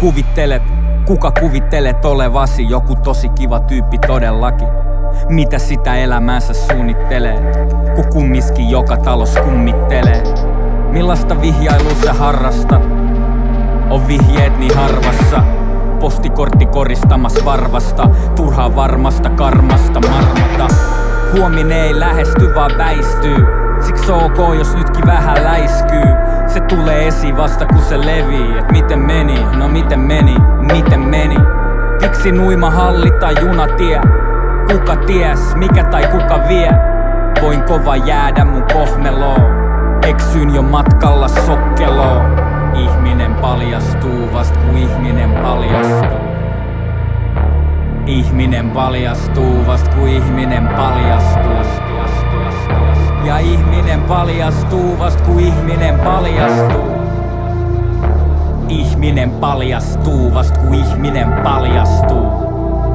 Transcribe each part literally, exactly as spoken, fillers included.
kuvittelet, kuka kuvittelet olevasi joku tosi kiva tyyppi todellakin? Mitä sitä elämäänsä suunnittelee, kun kummiskin joka talos kummittelee? Millaista vihjailua sä harrastat? On vihjeet niin harvassa. Postikortti koristamas varvasta, turhaa varmasta karmasta marmata. Huominen ei lähesty vaan väistyy, siksi ok jos nytkin vähän läiskyy. Se tulee esiin vasta kun se levii, et miten meni, no miten meni, miten meni. Tiksi nuima halli tai junatie, kuka ties, mikä tai kuka vie. Voin kova jäädä mun kohmeloon, eksyn jo matkalla sokkeloon. Ihminen paljastuu vast kun ihminen paljastuu. Ihminen paljastuu vast kun ihminen paljastuu. Ja ihminen paljastuu vast kun ihminen paljastuu. Ihminen paljastuu vast kun ihminen paljastuu.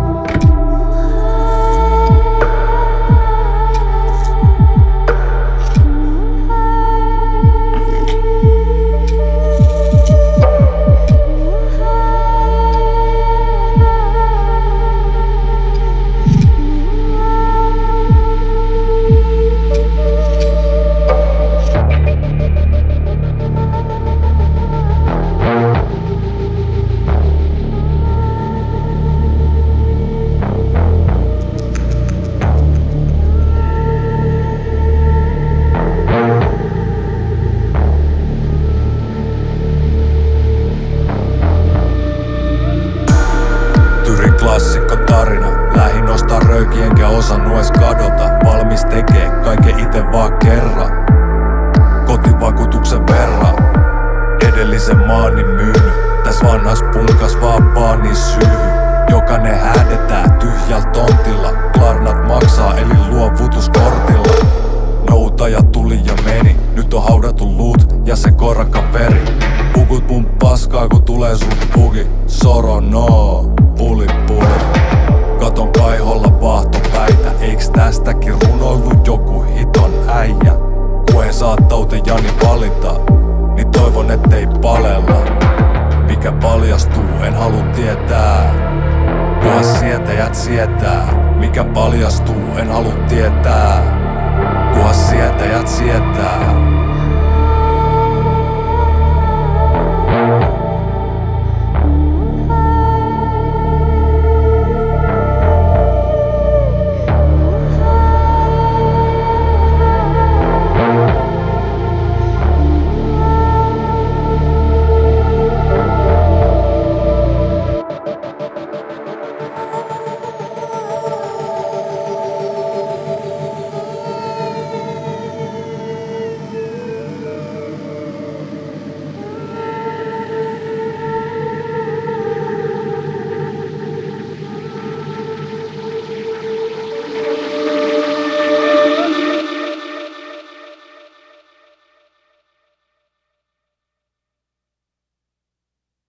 Klassikko tarina, lähin ostaa röyki enkä osannut ees kadota. Valmis tekee kaiken ite vaan kerran, kotivakuutuksen verran. Edellisen maani myynyt, täs vanhas punkas vaan niin syyhy. Jokainen häädetään tyhjäl tontilla, klarnat maksaa eli luovutuskortilla. Noutaja tuli ja meni, nyt on haudattu luut ja se korakan veri. Pukut mun paskaa kun tulee sun puki, soro no, puli puli. Katon kaiholla vaahtopäitä, eiks tästäkin runoillut joku hiton äijä? Kun ei saa Taute Jani valita, niin toivon ettei palella. Mikä paljastuu, en halua tietää. Kunhan sietäjät sietää, mikä paljastuu, en halua tietää. Kunhan sietäjät sietää.